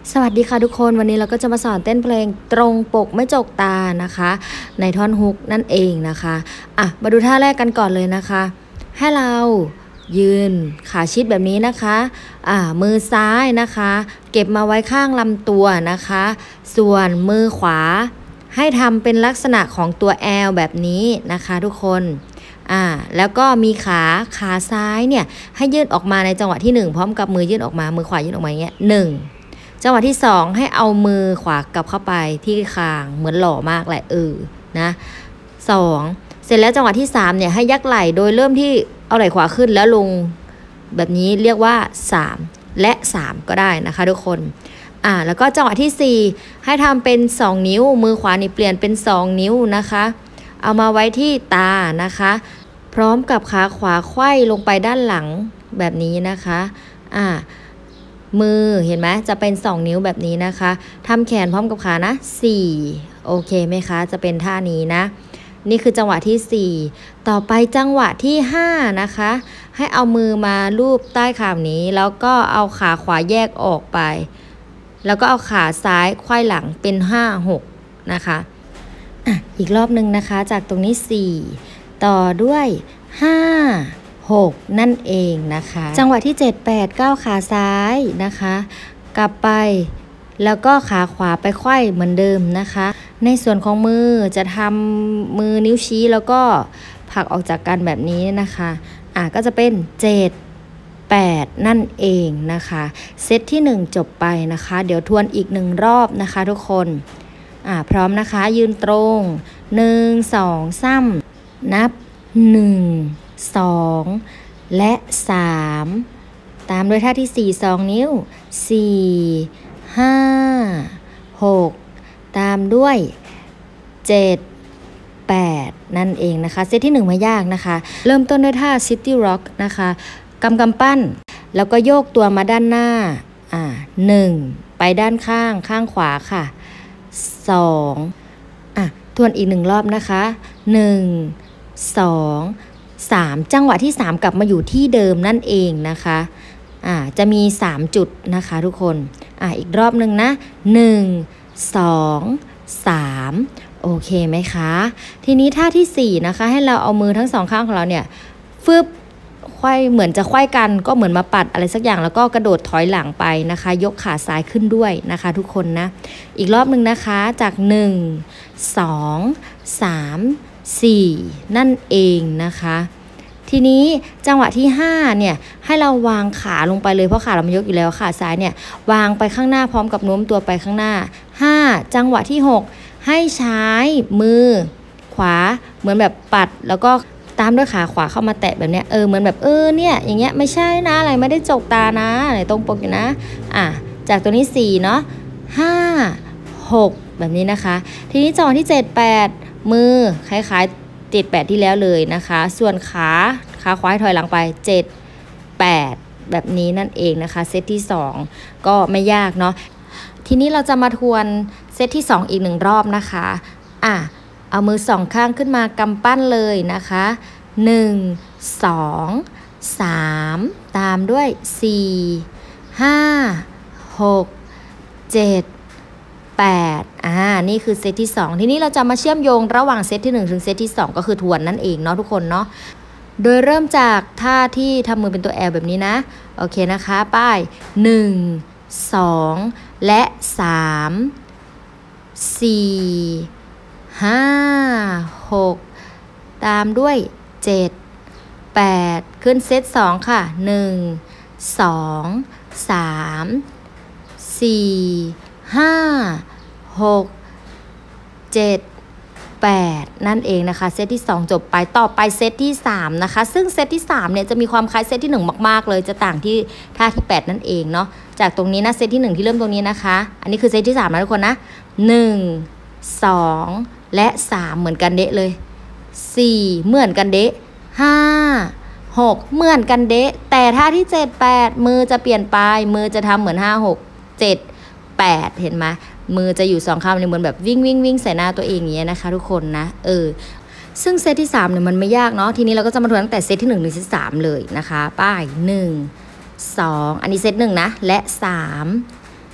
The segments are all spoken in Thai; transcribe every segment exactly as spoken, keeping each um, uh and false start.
สวัสดีค่ะทุกคนวันนี้เราก็จะมาสอนเต้นเพลงตรงปกไม่จกตานะคะในท่อนฮุกนั่นเองนะคะอ่ะมาดูท่าแรกกันก่อนเลยนะคะให้เรายืนขาชิดแบบนี้นะคะอ่ามือซ้ายนะคะเก็บมาไว้ข้างลำตัวนะคะส่วนมือขวาให้ทำเป็นลักษณะของตัว แอล แบบนี้นะคะทุกคนอ่าแล้วก็มีขาขาซ้ายเนี่ยให้ยื่นออกมาในจังหวะที่หนึ่งพร้อมกับมือยื่นออกมามือขวายื่นออกมาอย่างเงี้ยหนึ่งจังหวะที่สองให้เอามือขวากลับเข้าไปที่คางเหมือนหล่อมากแหละเออนะสองเสร็จแล้วจังหวะที่สามเนี่ยให้ยักไหล่โดยเริ่มที่เอาไหล่ขวาขึ้นแล้วลงแบบนี้เรียกว่าสามและสามก็ได้นะคะทุกคนอ่าแล้วก็จังหวะที่สี่ให้ทำเป็นสองนิ้วมือขวานี่เปลี่ยนเป็นสองนิ้วนะคะเอามาไว้ที่ตานะคะพร้อมกับขาขวาไขว้ลงไปด้านหลังแบบนี้นะคะอ่ามือเห็นไหมจะเป็นสองนิ้วแบบนี้นะคะทำแขนพร้อมกับขานะสี่โอเคไหมคะจะเป็นท่านี้นะนี่คือจังหวะที่สี่ต่อไปจังหวะที่ห้านะคะให้เอามือมาลูบใต้ขานี้แล้วก็เอาขาขวาแยกออกไปแล้วก็เอาขาซ้ายไขว้หลังเป็นห้า หกนะคะอ่ะอีกรอบนึงนะคะจากตรงนี้สี่ต่อด้วยห้า หกนั่นเองนะคะจังหวะที่เจ็ด แปด เก้าขาซ้ายนะคะกลับไปแล้วก็ขาขวาไปไขว้เหมือนเดิมนะคะในส่วนของมือจะทำมือนิ้วชี้แล้วก็ผลักออกจากกันแบบนี้นะคะอ่ะก็จะเป็นเจ็ด แปดนั่นเองนะคะเซตที่หนึ่งจบไปนะคะเดี๋ยวทวนอีกหนึ่งรอบนะคะทุกคนอ่ะพร้อมนะคะยืนตรงหนึ่ง สอง สามนับหนึ่ง สองและสามตามด้วยท่าที่สี่ สองนิ้วสี่ ห้า หกตามด้วยเจ็ด แปดนั่นเองนะคะเซตที่หนึ่งไม่ยากนะคะเริ่มต้นด้วยท่า City Rock นะคะกำกำปั้นแล้วก็โยกตัวมาด้านหน้าอ่าหนึ่งไปด้านข้างข้างขวาค่ะสองอ่ะทวนอีกหนึ่งรอบนะคะหนึ่ง สองสามจังหวะที่สามกลับมาอยู่ที่เดิมนั่นเองนะคะอ่าจะมีสามจุดนะคะทุกคนอ่าอีกรอบนึงนะหนึ่ง สอง สามโอเคไหมคะทีนี้ท่าที่สี่นะคะให้เราเอามือทั้งสองข้างของเราเนี่ยฟึบไขว้เหมือนจะไขว้กันก็เหมือนมาปัดอะไรสักอย่างแล้วก็กระโดดถอยหลังไปนะคะยกขาซ้ายขึ้นด้วยนะคะทุกคนนะอีกรอบนึงนะคะจากหนึ่ง สอง สาม สี่นั่นเองนะคะทีนี้จังหวะที่ห้าเนี่ยให้เราวางขาลงไปเลยเพราะขาเรามันยกอยู่แล้วขาซ้ายเนี่ยวางไปข้างหน้าพร้อมกับโน้มตัวไปข้างหน้าห้าจังหวะที่หกให้ใช้มือขวาเหมือนแบบปัดแล้วก็ตามด้วยขาขวาเข้ามาแตะแบบเนี้ยเออเหมือนแบบเออเนี่ยอย่างเงี้ยไม่ใช่นะอะไรไม่ได้จกตานะอะไรตรงปกอยู่นะอ่ะจากตัวนี้สี่เนาะห้า หกแบบนี้นะคะทีนี้จังหวะที่เจ็ด แปดมือคล้ายๆเจ็ด แปดที่แล้วเลยนะคะส่วนขาขาขวาให้ถอยหลังไปเจ็ด แปดแบบนี้นั่นเองนะคะเซตที่สองก็ไม่ยากเนาะทีนี้เราจะมาทวนเซตที่สองอีกหนึ่งรอบนะคะอ่ะเอามือสองข้างขึ้นมากำปั้นเลยนะคะหนึ่ง สอง สามตามด้วยสี่ ห้า หก เจ็ด แปดอ่านี่คือเซตที่สองทีนี้เราจะมาเชื่อมโยงระหว่างเซตที่หนึ่งถึงเซตที่สองก็คือทวนนั่นเองเนาะทุกคนเนาะโดยเริ่มจากท่าที่ทำมือเป็นตัว แอล แบบนี้นะโอเคนะคะป้ายหนึ่ง สองและสาม สี่ ห้า หกตามด้วยเจ็ด แปดขึ้นเซตสองค่ะหนึ่ง สอง สาม สี่ ห้า หก เจ็ด แปดนั่นเองนะคะเซตที่สองจบไปต่อไปเซตที่สามนะคะซึ่งเซตที่สามเนี่ยจะมีความคล้ายเซตที่หนึ่งมากๆเลยจะต่างที่ท่าที่แปดนั่นเองเนาะจากตรงนี้นะเซตที่หนึ่งที่เริ่มตรงนี้นะคะอันนี้คือเซตที่สามนะทุกคนนะหนึ่ง สองและสามเหมือนกันเดะเลยสี่เหมือนกันเดะห้า หกเหมือนกันเดะแต่ท่าที่เจ็ด แปดมือจะเปลี่ยนไปมือจะทำเหมือนห้า หก เจ็ด แปดเห็นไหมมือจะอยู่สองข้างเหมือนแบบวิ่งวิ่งวิ่งใส่หน้าตัวเองอย่างเงี้ยนะคะทุกคนนะเออซึ่งเซตที่สามเนี่ยมันไม่ยากเนาะทีนี้เราก็จะมาทวนตั้งแต่เซตที่หนึ่งถึงเซตที่สามเลยนะคะป้ายหนึ่ง สองอันนี้เซตหนึ่งนะและสาม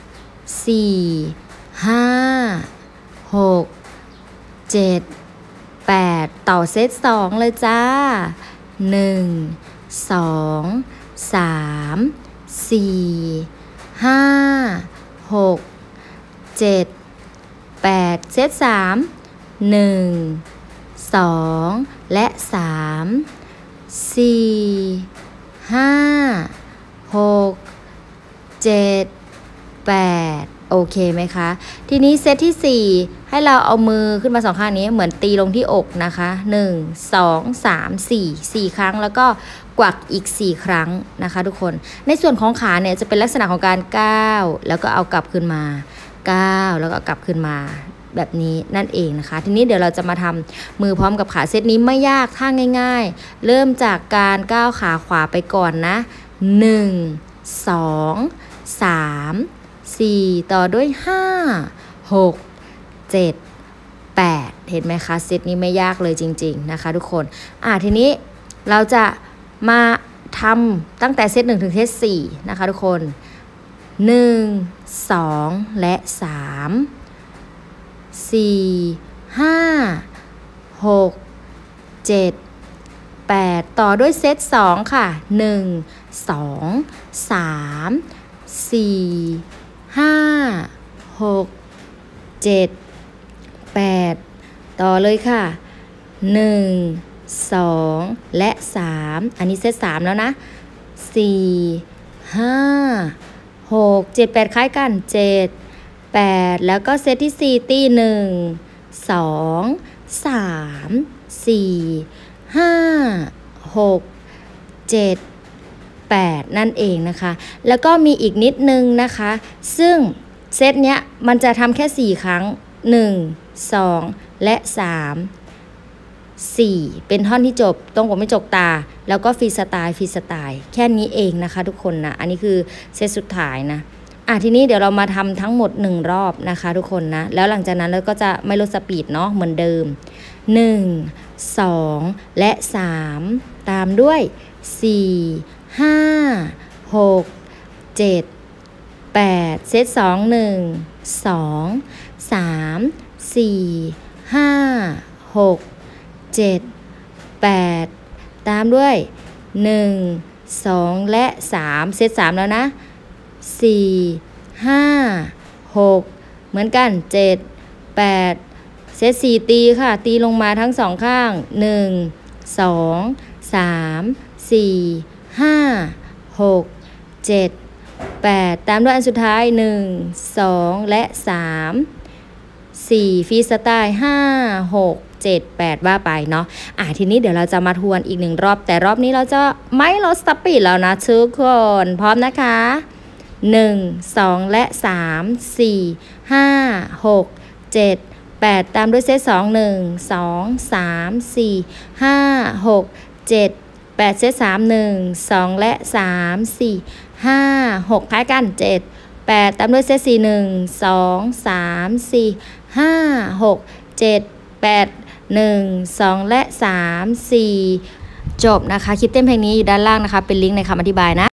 สี่ห้าหกเจ็ดแปดต่อเซตสองเลยจ้าหนึ่งสองสามสี่ห้าหกเจ็ดแปดเซตสามหนึ่งสองและสามสี่ห้าหกเจ็ดแปดโอเคไหมคะทีนี้เซตที่สี่ให้เราเอามือขึ้นมาสองข้างนี้เหมือนตีลงที่อกนะคะหนึ่ง สอง สาม สี่ สี่ครั้งแล้วก็กวักอีกสี่ครั้งนะคะทุกคนในส่วนของขาเนี่ยจะเป็นลักษณะของการก้าวแล้วก็เอากลับขึ้นมาก้าวแล้วก็กลับขึ้นมาแบบนี้นั่นเองนะคะทีนี้เดี๋ยวเราจะมาทำมือพร้อมกับขาเซตนี้ไม่ยากท่าง่ายๆเริ่มจากการก้าวขาขวาไปก่อนนะหนึ่ง สอง สามสี่ต่อด้วยห้าหกเจ็ดแปดเห็นไหมคะเซตนี้ไม่ยากเลยจริงๆนะคะทุกคนอ่ะทีนี้เราจะมาทำตั้งแต่เซตหนึ่งถึงเซตสี่นะคะทุกคนหนึ่ง สองและสามสี่ห้าหกเจ็ดแปดต่อด้วยเซตสองค่ะหนึ่ง สอง สามสี่ห้าหกเจ็ดแปดต่อเลยค่ะหนึ่ง สองและสามอันนี้เซตสามแล้วนะสี่ห้าหกเจ็ดแปดคล้ายกันเจ็ดแปดแล้วก็เซตที่สี่ตีหนึ่ง สอง สาม สี่ห้าหกเจ็ดแปดนั่นเองนะคะแล้วก็มีอีกนิดนึงนะคะซึ่งเซตเนี้ยมันจะทำแค่สี่ครั้งหนึ่ง สองและสามสี่เป็นท่อนที่จบตรงผมไม่จกตาแล้วก็ฟรีสไตล์ฟรีสไตล์แค่นี้เองนะคะทุกคนนะอันนี้คือเซตสุดท้ายนะอ่ะทีนี้เดี๋ยวเรามาทำทั้งหมดหนึ่งรอบนะคะทุกคนนะแล้วหลังจากนั้นเราก็จะไม่ลดสปีดเนาะเหมือนเดิมหนึ่ง สองและสามตามด้วยสี่ห้าหกเจ็ดแปดเซตสองหนึ่ง สอง สาม สี่ห้าหกเจ็ดแปดตามด้วยหนึ่ง สองและสามเซตสามแล้วนะสี่ห้าหกเหมือนกันเจ็ดแปดเซตสี่ตีค่ะตีลงมาทั้งสองข้างหนึ่ง สอง สาม สี่ห้าหกเจ็ดแปดตามด้วยอันสุดท้ายหนึ่ง สองและสามสี่ฟรีสไตล์ห้าหกเจ็ดแปดว่าไปเนาะอ่ะทีนี้เดี๋ยวเราจะมาทวนอีกหนึ่งรอบแต่รอบนี้เราจะไม่ลดสปีดแล้วนะทุกคนพร้อมนะคะหนึ่ง สองและสาม สี่ ห้า หก เจ็ด แปดตามด้วยเซตสอง หนึ่ง สอง สาม สี่ ห้า หก เจ็ด แปดเซตสาม หนึ่ง สองและสาม สี่ ห้า หกคล้ายกันเจ็ด แปดตามด้วยเซตสี่ หนึ่ง สอง สาม สี่ ห้า หก เจ็ด แปด หนึ่ง สองและสาม สี่จบนะคะคลิปเต้นเพลงนี้อยู่ด้านล่างนะคะเป็นลิงก์ในคำอธิบายนะ